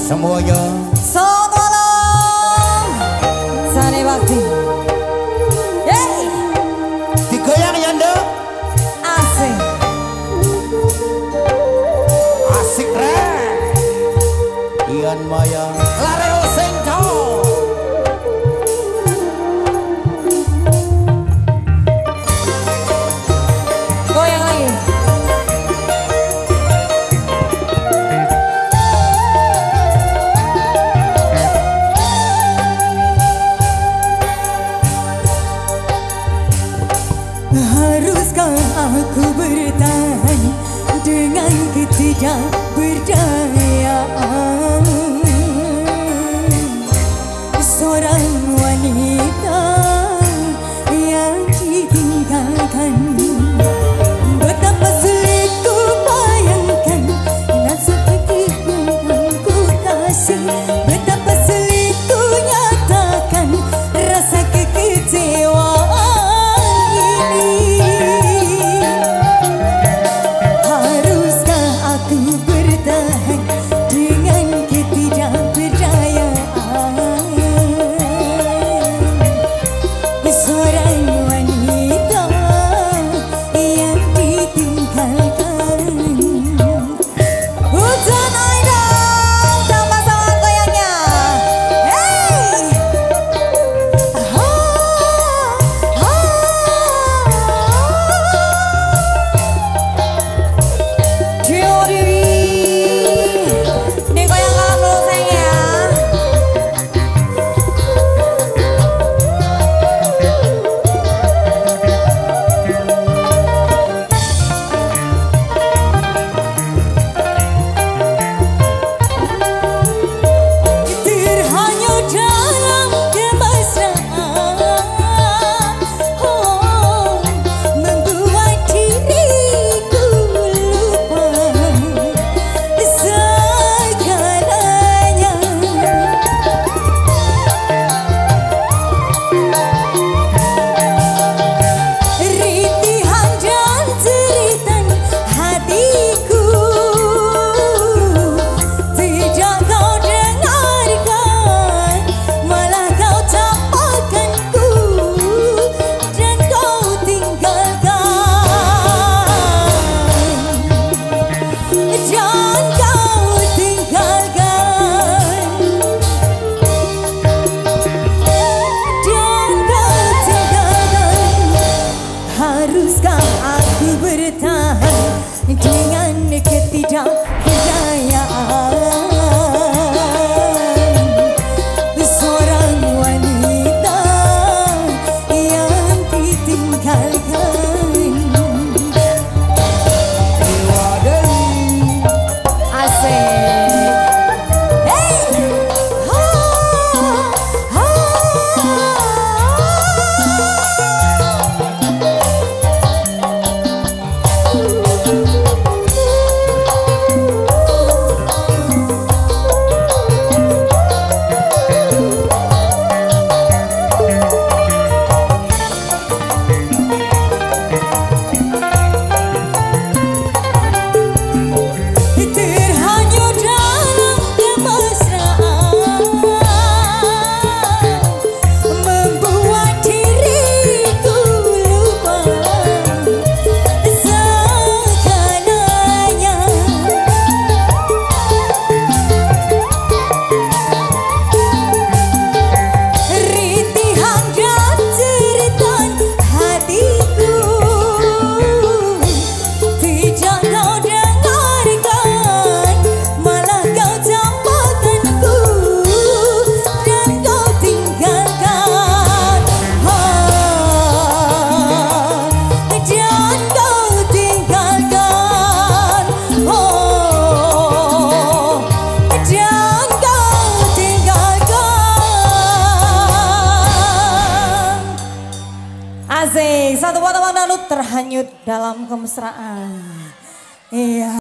semuanya. Selamat malam, Sani Bakti. Yeay, Digoyang Yanda. asik. Asik rek. Ian Maya. Lareo Sengko. Goyang lagi. Haruskah aku bertahan dengan ketidakberdayaan seorang wanita yang ditinggalkan? Betapa sulit ku bayangkan dan seperti yang ku kasih. Betapa sulit ku nyatakan rasa kekecewaan. Haruskah aku bertahan dengan ketidakberdayaan seorang wanita yang ditinggalkan? Asik. Hey, ha, ha. Asik, satu buat abang Dalut terhanyut dalam kemesraan. Iya.